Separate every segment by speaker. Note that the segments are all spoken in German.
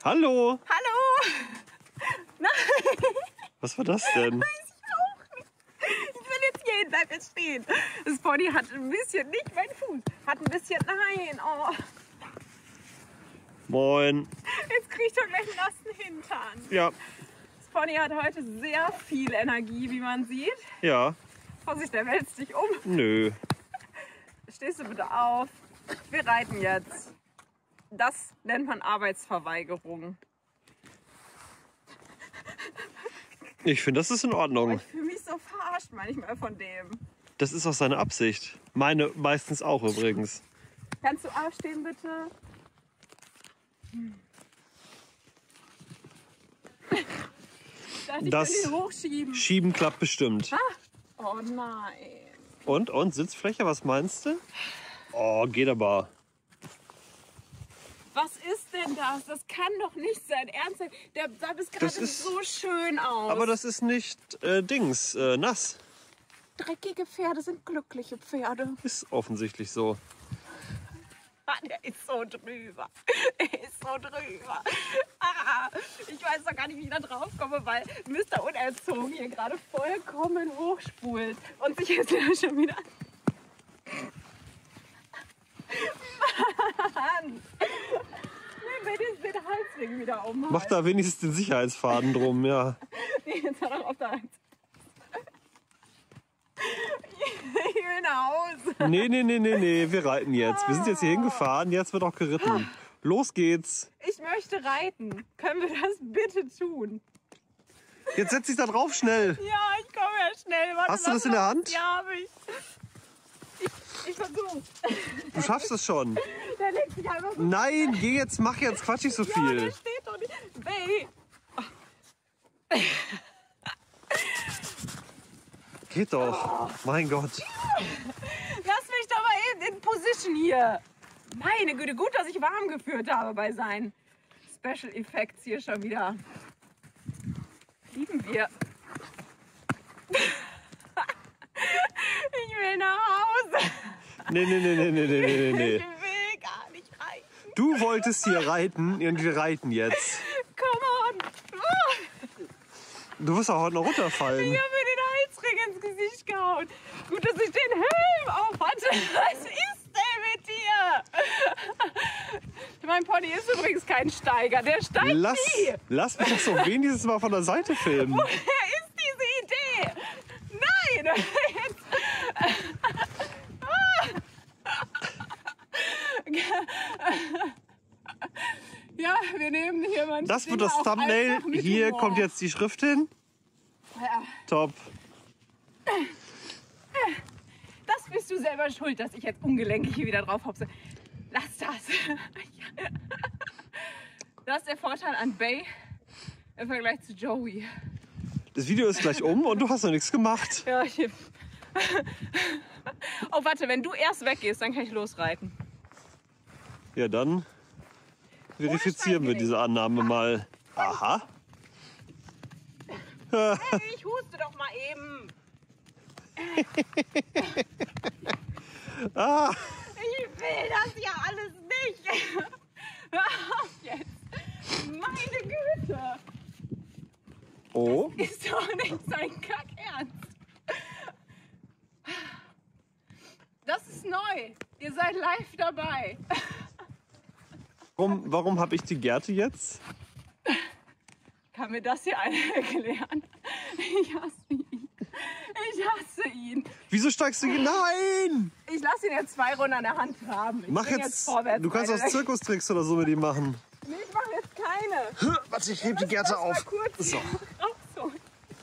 Speaker 1: Hallo!
Speaker 2: Hallo! Nein!
Speaker 1: Was war das denn?
Speaker 2: Weiß ich auch nicht. Ich will jetzt gehen, bleib jetzt stehen. Das Pony hat ein bisschen, nicht mein Fuß, hat ein bisschen, nein, oh.
Speaker 1: Moin.
Speaker 2: Jetzt krieg ich doch gleich einen nassen Hintern.
Speaker 1: Ja.
Speaker 2: Das Pony hat heute sehr viel Energie, wie man sieht.
Speaker 1: Ja.
Speaker 2: Vorsicht, der wälzt dich um.
Speaker 1: Nö.
Speaker 2: Stehst du bitte auf. Wir reiten jetzt. Das nennt man Arbeitsverweigerung.
Speaker 1: Ich finde, das ist in Ordnung.
Speaker 2: Ich fühle mich so verarscht manchmal von dem.
Speaker 1: Das ist auch seine Absicht. Meine meistens auch übrigens.
Speaker 2: Kannst du aufstehen, bitte? Darf ich
Speaker 1: Das
Speaker 2: den hochschieben?
Speaker 1: Schieben klappt bestimmt.
Speaker 2: Oh nein.
Speaker 1: Und Sitzfläche, was meinst du? Oh, geht aber.
Speaker 2: Was ist denn das? Das kann doch nicht sein. Ernsthaft, der sah bis gerade so schön aus.
Speaker 1: Aber das ist nicht nass.
Speaker 2: Dreckige Pferde sind glückliche Pferde.
Speaker 1: Ist offensichtlich so.
Speaker 2: Der ist so drüber. Der ist so drüber. Ah, ich weiß doch gar nicht, wie ich da drauf komme, weil Mr. Unerzogen hier gerade vollkommen hochspult und sich jetzt schon wieder... Mann! Nimm mir den Halsring wieder um.
Speaker 1: Mach da wenigstens den Sicherheitsfaden drum, ja.
Speaker 2: Nee, jetzt hör doch auf da. Ich will nach Hause.
Speaker 1: Nee, wir reiten jetzt. Wir sind jetzt hier hingefahren, jetzt wird auch geritten. Los geht's.
Speaker 2: Ich möchte reiten. Können wir das bitte tun?
Speaker 1: Jetzt setz dich da drauf, schnell.
Speaker 2: Ja, ich komme ja schnell. Warte,
Speaker 1: Hast du das in der Hand?
Speaker 2: Ja, habe ich. Ich versuche.
Speaker 1: Du schaffst es schon.
Speaker 2: Der legt sich einfach so.
Speaker 1: Nein, geh jetzt, mach jetzt, quatsch nicht so
Speaker 2: Ja,
Speaker 1: viel.
Speaker 2: der steht doch nicht. Baby.
Speaker 1: Geht doch. Mein Gott.
Speaker 2: Lass mich doch mal eben in Position hier. Meine Güte, gut, dass ich warm geführt habe bei seinen Special Effects hier schon wieder. Lieben wir. Ich will nach Hause.
Speaker 1: Nee.
Speaker 2: Ich will gar nicht reiten.
Speaker 1: Du wolltest hier reiten und wir reiten jetzt.
Speaker 2: Come on.
Speaker 1: Du wirst auch heute noch runterfallen.
Speaker 2: Ich habe mir den Halsring ins Gesicht gehauen. Gut, dass ich den Helm auf hatte. Was ist denn mit dir? Mein Pony ist übrigens kein Steiger. Der steigt nie.
Speaker 1: Lass mich das so wenigstens mal von der Seite filmen.
Speaker 2: Woher ist diese Idee? Nein. Ja, wir nehmen hier manchmal.
Speaker 1: Das wird das Thumbnail. Hier kommt jetzt die Schrift hin.
Speaker 2: Ja.
Speaker 1: Top.
Speaker 2: Das bist du selber schuld, dass ich jetzt ungelenkig hier wieder drauf hopse. Lass das. Das ist der Vorteil an Bay im Vergleich zu Joey.
Speaker 1: Das Video ist gleich um und du hast noch nichts gemacht.
Speaker 2: Ja, oh, warte, wenn du erst weggehst, dann kann ich losreiten.
Speaker 1: Ja, dann verifizieren wir diese Annahme mal. Aha.
Speaker 2: Hey, ich huste doch mal eben.
Speaker 1: Ah.
Speaker 2: Ich will das ja alles nicht. Hör auf jetzt. Meine Güte.
Speaker 1: Oh.
Speaker 2: Ist doch nicht sein Kackernst. Das ist neu. Ihr seid live dabei.
Speaker 1: Warum habe ich die Gerte jetzt?
Speaker 2: Kann mir das hier einer erklären? Ich hasse ihn. Ich hasse ihn.
Speaker 1: Wieso steigst du hier? Nein!
Speaker 2: Ich lasse ihn jetzt 2 Runden an der Hand haben. Ich
Speaker 1: Mach
Speaker 2: bin
Speaker 1: jetzt.
Speaker 2: vorwärts.
Speaker 1: Du kannst auch Zirkustricks oder so mit ihm machen.
Speaker 2: Nee, ich mache jetzt keine.
Speaker 1: Warte, ich heb die Gerte auf. So.
Speaker 2: Rausholen.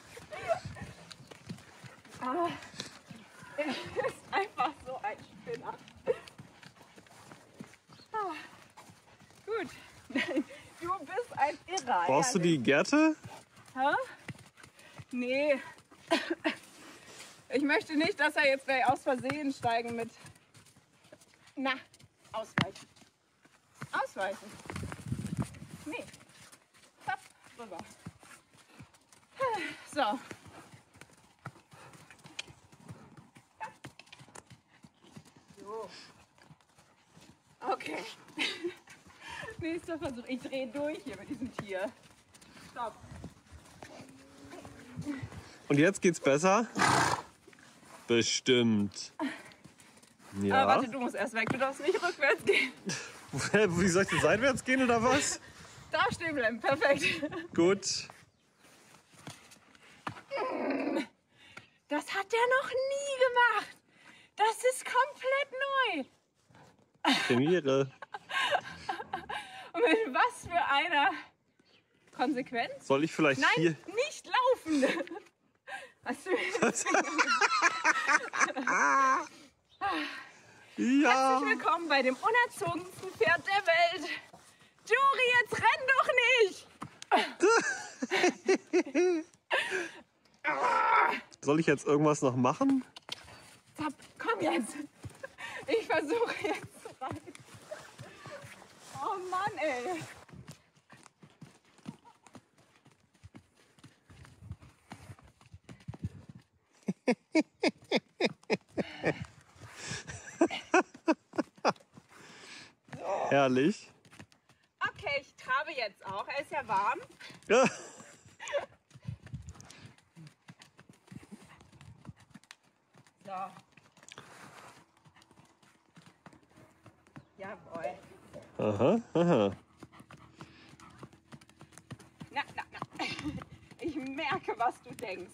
Speaker 2: Ah, er ist einfach so ein Spinner. Ah, gut. Du bist ein Irrer.
Speaker 1: Brauchst du die Gerte?
Speaker 2: Hä? Nee. Ich möchte nicht, dass er jetzt aus Versehen steigen mit... Na, ausweichen. Ausweichen. Nee. Zapp, rüber. So. So. Okay. Nächster Versuch. Ich drehe durch hier mit diesem Tier. Stopp.
Speaker 1: Und jetzt geht's besser? Bestimmt. Ja.
Speaker 2: Aber warte, du musst erst weg. Du darfst nicht rückwärts gehen.
Speaker 1: Wie soll ich denn seitwärts gehen oder was?
Speaker 2: Da stehen bleiben. Perfekt.
Speaker 1: Gut.
Speaker 2: Das hat der noch nie gemacht. Das ist komplett neu.
Speaker 1: Premiere.
Speaker 2: Und mit was für einer Konsequenz?
Speaker 1: Soll ich vielleicht
Speaker 2: Nein,
Speaker 1: hier...
Speaker 2: nicht laufen. Hast du
Speaker 1: Ja.
Speaker 2: Herzlich willkommen bei dem unerzogensten Pferd der Welt. Juri, jetzt renn doch nicht.
Speaker 1: Soll ich jetzt irgendwas noch machen?
Speaker 2: Stopp, komm jetzt. Ich versuche jetzt zu reiten. Oh Mann, ey.
Speaker 1: Herrlich.
Speaker 2: Okay, ich trabe jetzt auch. Er ist ja warm.
Speaker 1: Ja.
Speaker 2: So. Jawohl.
Speaker 1: Aha, aha.
Speaker 2: Na. Ich merke, was du denkst.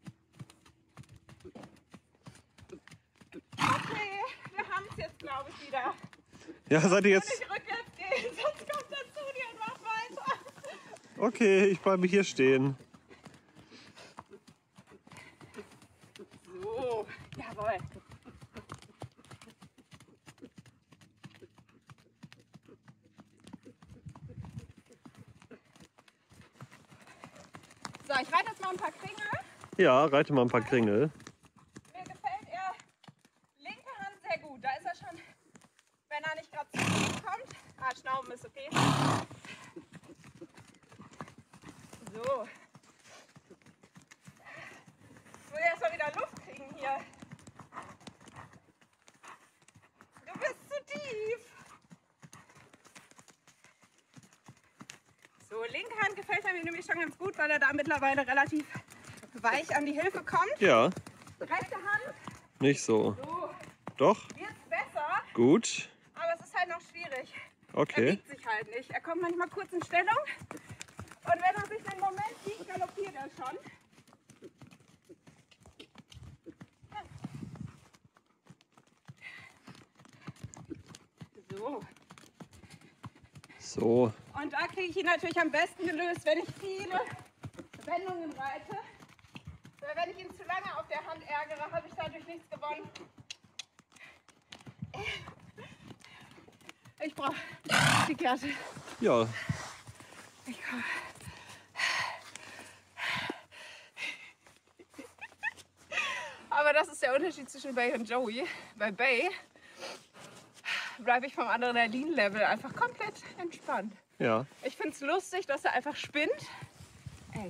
Speaker 2: Okay, wir haben es jetzt, glaube ich, wieder.
Speaker 1: Ja, seid ihr
Speaker 2: Ich
Speaker 1: jetzt...
Speaker 2: nicht rückwärts gehen, sonst kommt er zu dir und macht weiter.
Speaker 1: Okay, ich bleibe hier stehen.
Speaker 2: So, jawohl. So, ich reite jetzt mal ein paar Kringel.
Speaker 1: Ja, reite mal ein paar Kringel.
Speaker 2: Mir gefällt er linke Hand sehr gut. Da ist er schon, wenn er nicht gerade zu spät kommt. Ah, Schnauben ist okay. So. Ich muss erst mal wieder Luft kriegen hier. Du bist zu tief. So, linke Hand gefällt mir nämlich schon ganz gut, weil er da mittlerweile relativ weich an die Hilfe kommt.
Speaker 1: Ja,
Speaker 2: Rechte Hand.
Speaker 1: nicht so.
Speaker 2: So,
Speaker 1: Doch,
Speaker 2: wird's besser.
Speaker 1: gut.
Speaker 2: Aber es ist halt noch schwierig. Er
Speaker 1: Okay.
Speaker 2: biegt sich halt nicht. Er kommt manchmal kurz in Stellung. Und wenn er sich einen Moment biegt, galoppiert er schon. So.
Speaker 1: So,
Speaker 2: Und da kriege ich ihn natürlich am besten gelöst, wenn ich viele Wendungen reite. Weil wenn ich ihn zu lange auf der Hand ärgere, habe ich dadurch nichts gewonnen. Ich brauche die Gerte.
Speaker 1: ja.
Speaker 2: Ich komme. Aber das ist der Unterschied zwischen Bay und Joey. Bei Bay bleibe ich vom Adrenalin-Level einfach komplett entspannt.
Speaker 1: Ja.
Speaker 2: Ich finde es lustig, dass er einfach spinnt. Ey.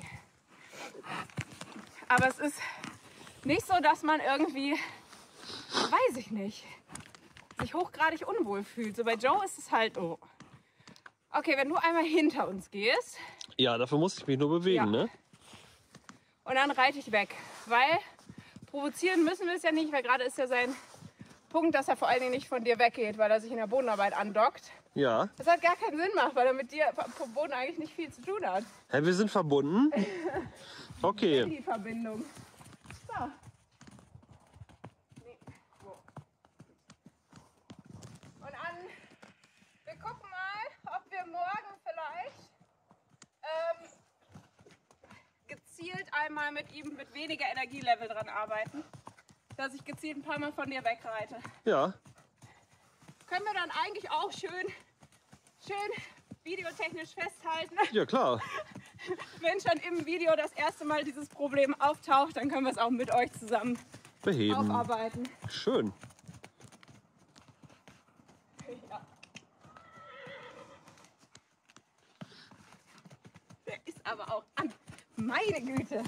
Speaker 2: Aber es ist nicht so, dass man irgendwie, weiß ich nicht, sich hochgradig unwohl fühlt. So bei Joe ist es halt, oh. Okay, wenn du einmal hinter uns gehst
Speaker 1: Ja, dafür muss ich mich nur bewegen,
Speaker 2: Ja.
Speaker 1: ne?
Speaker 2: und dann reite ich weg. Weil provozieren müssen wir es ja nicht, weil gerade ist ja sein Punkt, dass er vor allen Dingen nicht von dir weggeht, weil er sich in der Bodenarbeit andockt.
Speaker 1: Ja.
Speaker 2: Das hat gar keinen Sinn macht, weil er mit dir vom Boden eigentlich nicht viel zu tun hat.
Speaker 1: Hä, wir sind verbunden? Okay.
Speaker 2: Die Verbindung. So. Nee. So. Und an, wir gucken mal, ob wir morgen vielleicht gezielt einmal mit ihm mit weniger Energielevel dran arbeiten, dass ich gezielt ein paar Mal von dir wegreite.
Speaker 1: Ja.
Speaker 2: Können wir dann eigentlich auch schön videotechnisch festhalten.
Speaker 1: Ja, klar.
Speaker 2: Wenn schon im Video das erste Mal dieses Problem auftaucht, dann können wir es auch mit euch zusammen
Speaker 1: Beheben.
Speaker 2: aufarbeiten.
Speaker 1: Schön.
Speaker 2: Ja. Der ist aber auch an. Meine Güte.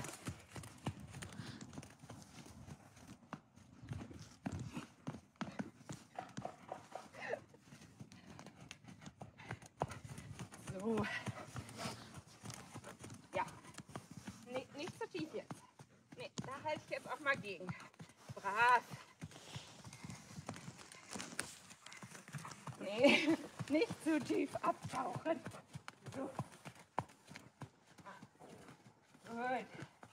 Speaker 2: beschleunigen. Brav. Nee, nicht zu tief abtauchen. So. Gut.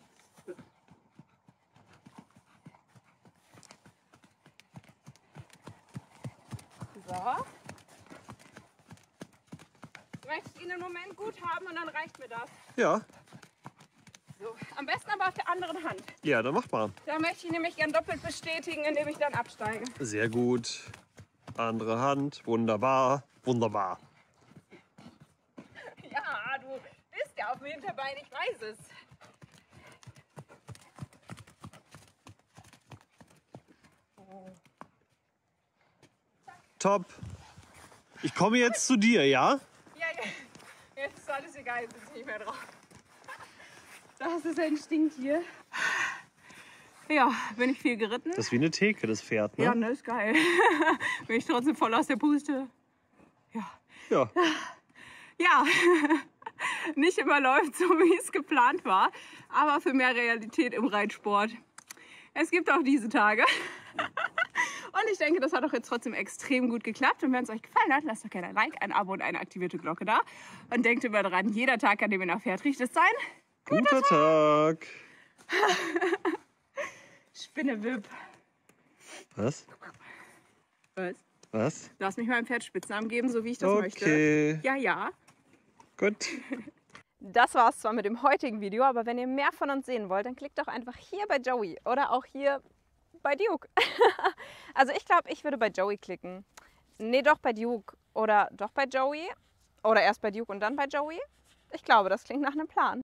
Speaker 2: So. Ich möchte ihn im Moment gut haben und dann reicht mir das.
Speaker 1: Ja.
Speaker 2: So. Am besten aber auf der anderen Hand.
Speaker 1: Ja, dann mach mal.
Speaker 2: Da möchte ich nämlich gern doppelt bestätigen, indem ich dann absteige.
Speaker 1: Sehr gut. Andere Hand. Wunderbar. Wunderbar.
Speaker 2: Ja, du bist ja auf dem Hinterbein, ich weiß es.
Speaker 1: Top. Ich komme jetzt zu dir, ja?
Speaker 2: Ja, jetzt ist alles egal, jetzt sitze ich nicht mehr drauf. Das ist ein Stinktier. Ja, bin ich viel geritten?
Speaker 1: Das ist wie eine Theke, das Pferd, ne?
Speaker 2: Ja, ne, ist geil. Bin ich trotzdem voll aus der Puste. Ja.
Speaker 1: Ja.
Speaker 2: Ja, nicht immer läuft so, wie es geplant war, aber für mehr Realität im Reitsport. Es gibt auch diese Tage. Und ich denke, das hat auch jetzt trotzdem extrem gut geklappt. Und wenn es euch gefallen hat, lasst doch gerne ein Like, ein Abo und eine aktivierte Glocke da. Und denkt immer dran, jeder Tag, an dem ihr nach Pferd riecht, sein
Speaker 1: Guter Tag.
Speaker 2: Spinnewip.
Speaker 1: Was?
Speaker 2: Was?
Speaker 1: Was?
Speaker 2: Lass mich meinem Pferd Spitznamen geben, so wie ich das möchte.
Speaker 1: Okay.
Speaker 2: Ja, ja.
Speaker 1: Gut.
Speaker 2: Das war es zwar mit dem heutigen Video, aber wenn ihr mehr von uns sehen wollt, dann klickt doch einfach hier bei Joey oder auch hier bei Duke. Also ich glaube, ich würde bei Joey klicken. Nee, doch bei Duke oder doch bei Joey. Oder erst bei Duke und dann bei Joey. Ich glaube, das klingt nach einem Plan.